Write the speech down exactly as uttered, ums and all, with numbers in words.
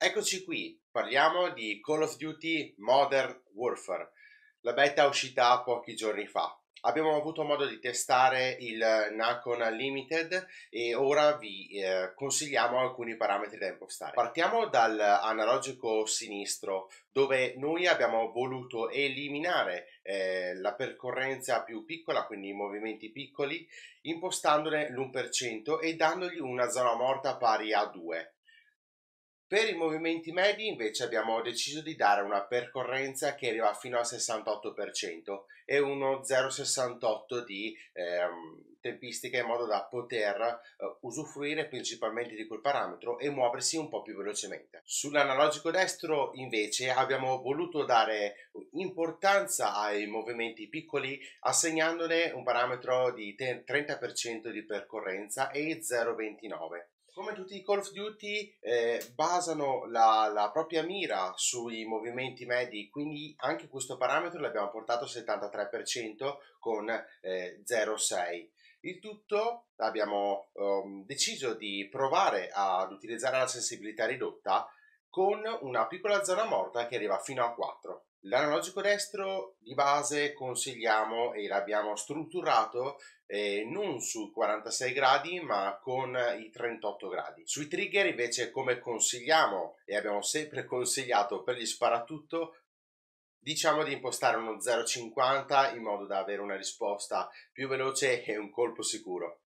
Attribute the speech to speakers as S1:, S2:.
S1: Eccoci qui, parliamo di Call of Duty Modern Warfare. La beta è uscita pochi giorni fa. Abbiamo avuto modo di testare il Nacon Unlimited e ora vi eh, consigliamo alcuni parametri da impostare. Partiamo dal analogico sinistro, dove noi abbiamo voluto eliminare eh, la percorrenza più piccola, quindi i movimenti piccoli, impostandone l'uno per cento e dandogli una zona morta pari a due. Per i movimenti medi invece abbiamo deciso di dare una percorrenza che arriva fino al sessantotto per cento e uno zero virgola sessantotto di ehm, tempistica in modo da poter eh, usufruire principalmente di quel parametro e muoversi un po' più velocemente. Sull'analogico destro invece abbiamo voluto dare importanza ai movimenti piccoli assegnandone un parametro di trenta per cento di percorrenza e zero virgola ventinove. Come tutti i Call of Duty eh, basano la, la propria mira sui movimenti medi, quindi anche questo parametro l'abbiamo portato al settantatré per cento con eh, zero virgola sei. Il tutto abbiamo um, deciso di provare ad utilizzare la sensibilità ridotta con una piccola zona morta che arriva fino a quattro. L'analogico destro di base consigliamo e l'abbiamo strutturato eh, non su quarantasei gradi ma con i trentotto gradi. Sui trigger invece, come consigliamo e abbiamo sempre consigliato per gli sparatutto, diciamo di impostare uno zero virgola cinquanta in modo da avere una risposta più veloce e un colpo sicuro.